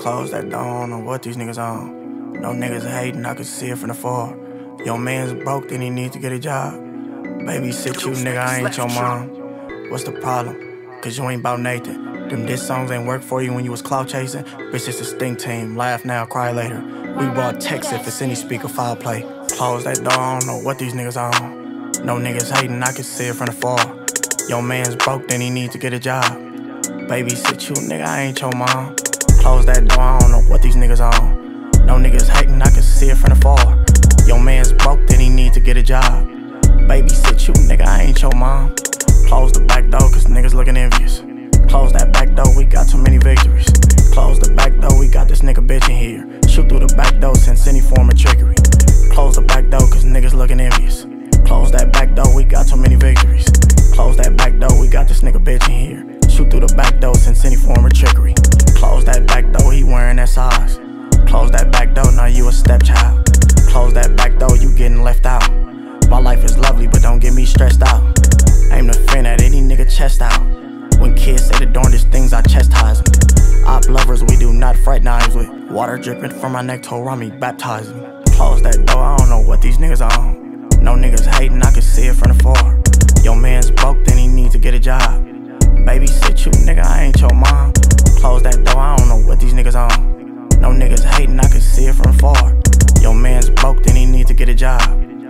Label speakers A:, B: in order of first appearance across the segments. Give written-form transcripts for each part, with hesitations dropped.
A: Close that door, I don't know what these niggas on. No niggas hating, I can see it from the far. Your man's broke, then he need to get a job. Babysit you, nigga, I ain't your mom. What's the problem? Cause you ain't bout Nathan. Them diss songs ain't work for you when you was clout chasing. Bitch, it's a stink team, laugh now, cry later. We brought text if it's any speaker file play. Close that door, I don't know what these niggas on. No niggas hating, I can see it from the far. Your man's broke, then he need to get a job. Babysit you, nigga, I ain't your mom. Close that door, I don't know what these niggas on. No niggas hating, I can see it from the far. Your man's broke, then he need to get a job. Babysit you, nigga, I ain't your mom. Close the back door, cause niggas looking envious. Close that back door, we got too many victories. Close the back door, we got this nigga bitch in here. Shoot through the back door, sense any form of trickery. Close the back door, cause niggas looking envious. Close that back door, we got too many victories. Close that back door, we got this nigga bitch in here. Shoot through the back door, sense any form of trickery. Close that back door, he wearing that size. Close that back door, now you a stepchild. Close that back door, you getting left out. My life is lovely, but don't get me stressed out. Aim the fin at any nigga chest out. When kids say the darndest things, I chastise them. Op lovers, we do not fraternize with. Water dripping from my neck, told Rami, baptize me. Close that door, I don't know what these niggas on. No niggas hating, I can see it from the far. Your man's broke, then he need to get a job. Babysit you, nigga, I ain't your mom. Close that door, I don't know what these niggas on. No niggas hating, I can see it from far. Your man's broke, then he need to get a job.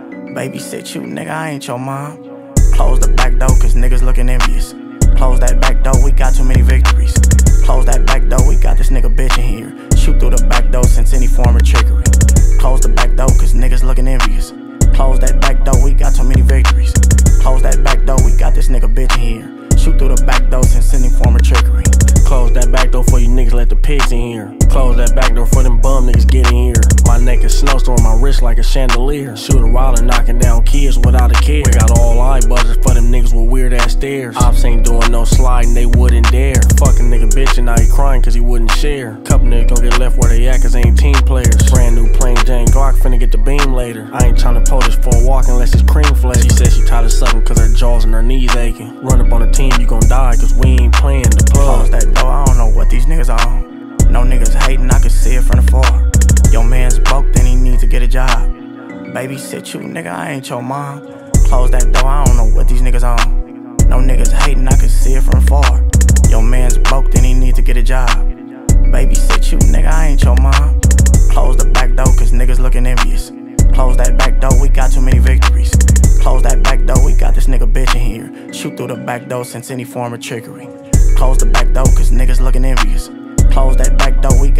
A: Babysit you, nigga, I ain't your mom. Close the back door, cause niggas looking envious. Close that back door, we got too many victories. Close that back door, we got this nigga bitch in here. Shoot through the back door, sense any form of trickery. Close the back door, cause niggas looking envious. Close that back door, we got too many victories. Close that back door, we got this nigga bitch in here. Shoot through the back door, sense any form of trickery.
B: Close that back door for you niggas, let the pigs in here. Close that back door for them bum niggas get in here. My neck is snowstorm, my wrist like a chandelier. Shoot a while and knocking down kids without a care. We got all eye buzzers for them niggas with weird ass stares. Ops ain't doing no sliding, they wouldn't dare. Fucking nigga bitch and now he crying cause he wouldn't share. Couple niggas gon' get left where they at cause they ain't team players. Brand new plain Jane Glock, finna get the beam later. I ain't tryna pull this for a walk unless it's cream flavor. She said she tired of sucking cause her jaws and her knees aching. Run up on the team, you gon' die cause we ain't playing the plug.
A: Close that door, I don't know what these niggas on. No niggas hating, I can see it from the far. Your man's broke, then he need to get a job. Babysit you, nigga, I ain't your mom. Close that door, I don't know what these niggas on. No niggas hating, I can see it from far. Your man's broke, then he need to get a job. Babysit you, nigga, I ain't your mom. Close the back door, cause niggas looking envious. Close that back door, we got too many victories. Close that back door, we got this nigga bitch in here. Shoot through the back door, sense any form of trickery. Close the back door, cause niggas looking envious. Close that back door, we